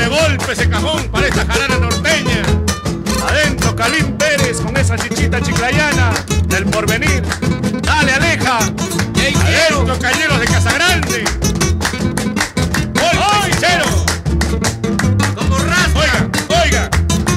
de golpe ese cajón para esta jarana norteña. Adentro Calín Pérez con esa chichita chiclayana del Porvenir. Dale, Aleja. Adentro Cañeros de Casagrande. ¡Golpe, chichero! Como raspa. Oiga, oiga.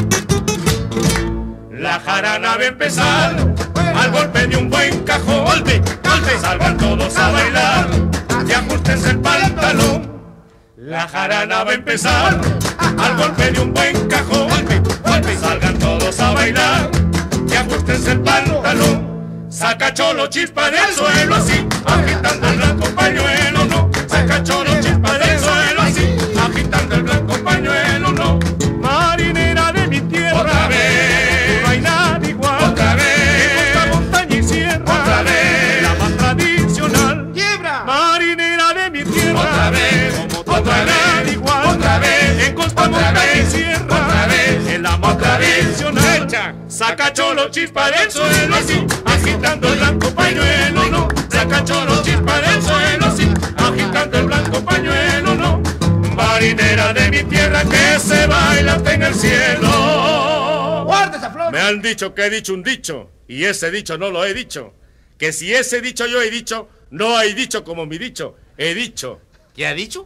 La jarana va a empezar al golpe de un buen cajón. Golpe, golpe. Salgan todos a bailar y ajustense el pantalón. La jarana va a empezar al golpe de un buen cajón. Golpe, golpe. Salgan todos a bailar y ajustense el pantalón. Saca cholo chispa del suelo así, agitando el blanco pañuelo, no. Saca cholo chispa del suelo así, agitando el blanco pañuelo, no. Marinera de mi tierra, otra vez, no hay nada igual. Otra vez, costa, montaña y sierra, otra vez, la más tradicional. Quiebra. Marinera de mi tierra, otra vez, como otra vez, igual. Otra vez, en costa, montaña y sierra, otra vez, en la más tradicional. Saca cholo chispa del suelo así, agitando el blanco pañuelo, no. Saca cholo chispa del suelo así, agitando el blanco pañuelo, no. Marinera de mi tierra que se baila hasta en el cielo. ¡Guarda esa flor! Me han dicho que he dicho un dicho, y ese dicho no lo he dicho. Que si ese dicho yo he dicho, no hay dicho como mi dicho. He dicho. ¿Qué ha dicho?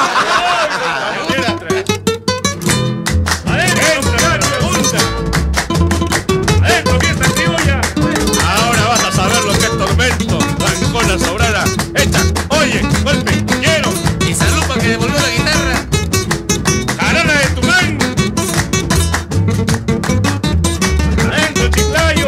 Adentro, fiesta criolla. Ahora vas a saber lo que es tormento. Blancona sobrada. Echa, oye, golpe, quiero. Y salud para que devolvió la guitarra. Jarana de Tumán. Adentro, Chiclayo.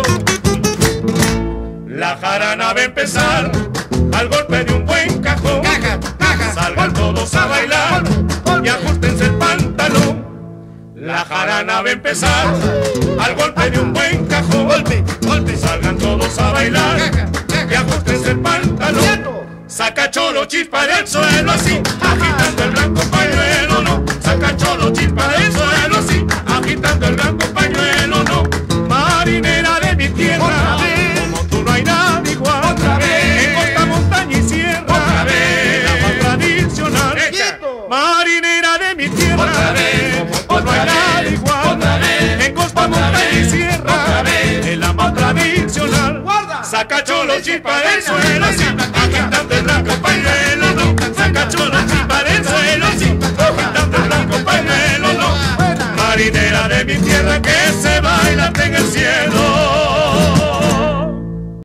La jarana va a empezar al golpe de un buen cajón. Caja, caja. Salgan todos a bailar y ajustense el pantalón. La jarana va a empezar al golpe de un buen cajón. Golpe, golpe. Salgan todos a bailar y ajustense el pantalón. Saca cholo chispa del suelo así, agitando el blanco pañuelo, no. Saca cholo chispa del suelo así, agitando el blanco pañuelo, no. Marinera de mi tierra, como tú no hay nada igual. Otra vez, en costa, montaña y sierra, otra vez, la más tradicional. Marinera de mi tierra, otra vez, como tú no hay nada igual. Otra vez, en costa, montaña y sierra, otra vez, en la más tradicional. Saca cholo chispa del suelo así, agitando el blanco pañuelo, no. Saca cholo chispa del suelo así, agitando el blanco pañuelo, no. Marinera de mi tierra que se baila hasta en el cielo.